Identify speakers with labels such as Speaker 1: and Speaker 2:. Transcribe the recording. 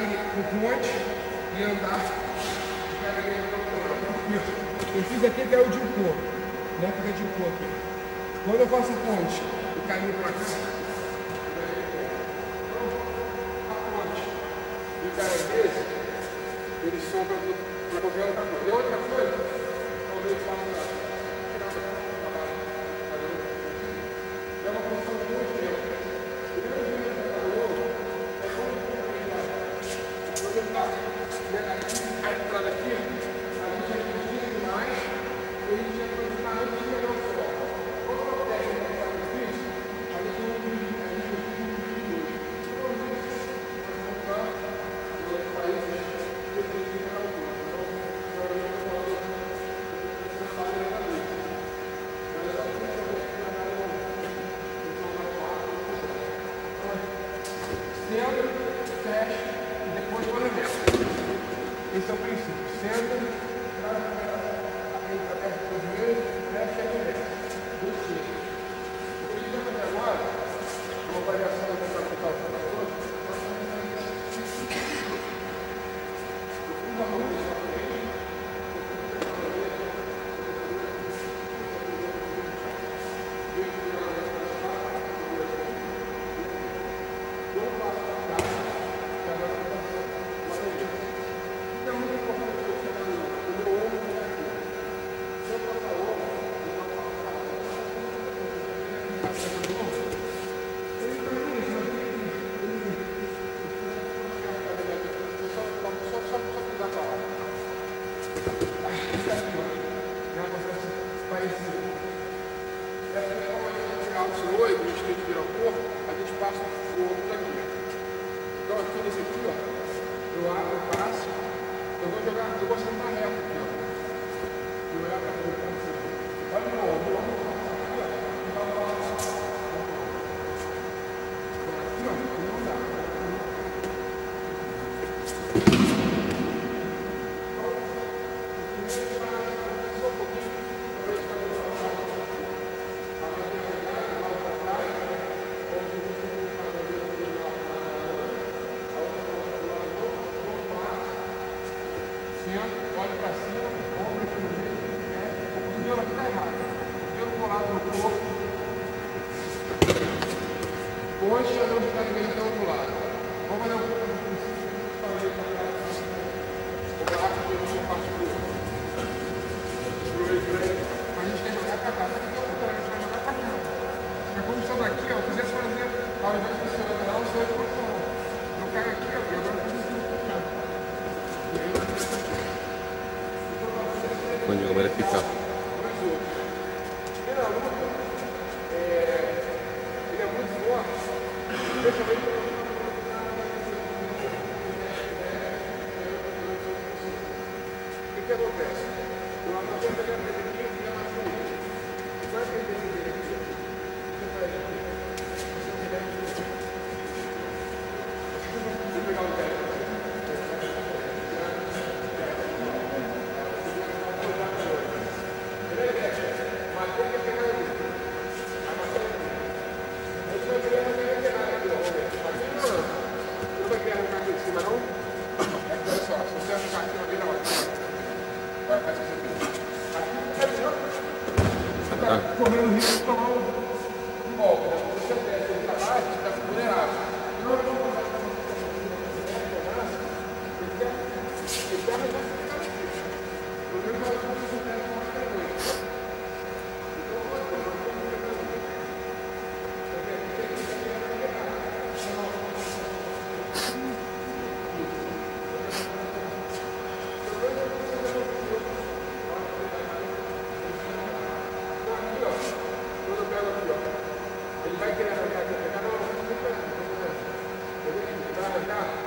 Speaker 1: o ponte e andar. Eu fiz aqui que é o de pô, né? Fica de pô aqui. Quando eu faço a ponte e caminho para cá, a ponte e o cara desse, eles são para qualquer outra coisa. E outra coisa, talvez eu faça é uma função muito tempo. O grande dia do calor é muito complicado. Quando ele está a entrada aqui, a gente acredita demais e a gente acredita antes de melhor sol. Quando a técnica está difícil, a gente não acredita, a gente acredita de hoje. Então, isso, nós vamos lá, em outros países, que acreditam na altura. Então, eu estou falando que você fala diretamente. Mas é só que você vai senta, fecha e depois movimenta. Esse é o princípio. Senta, traz a perna do joelho, fecha e movimenta. Dois ciclos. O que a gente vai fazer agora, uma variação da capital para todos, nós vamos fazer isso. Eu fiz a luz na frente, olha para cima, ombro para o meio, o cotovelo aqui está errado. O cotovelo colado no corpo. Hoje eu não está ninguém do outro lado. Vamos fazer um princípio que eu falei para cá. O braço que eu não faço para o outro. Mas a gente quer jogar para cá. Só que o contrário, a gente vai jogar para cá. É como se eu daqui, ó, quisesse fazer, ao invés de ser lateral, eu sou de posição. Eu caio aqui, ó, e agora eu preciso para cá. E aí eu preciso aqui.
Speaker 2: Onde vai ficar?
Speaker 1: Ele é muito forte, especialmente o que acontece? O amador vai aprender aqui e fica mais bonito. Você vai aprender aqui, você vai pegar o pé. Correndo o risco de tomar um golpe, né? Se você desce ele para baixo, você está vulnerável. Não, eu não vou fazer isso. Ele quer mais ficar aqui. O meu jogador não se deve mais para dois. Então, eu vou ele vai querer arrancar aqui, não, não, não, não, não, não, não, não, não, não, não,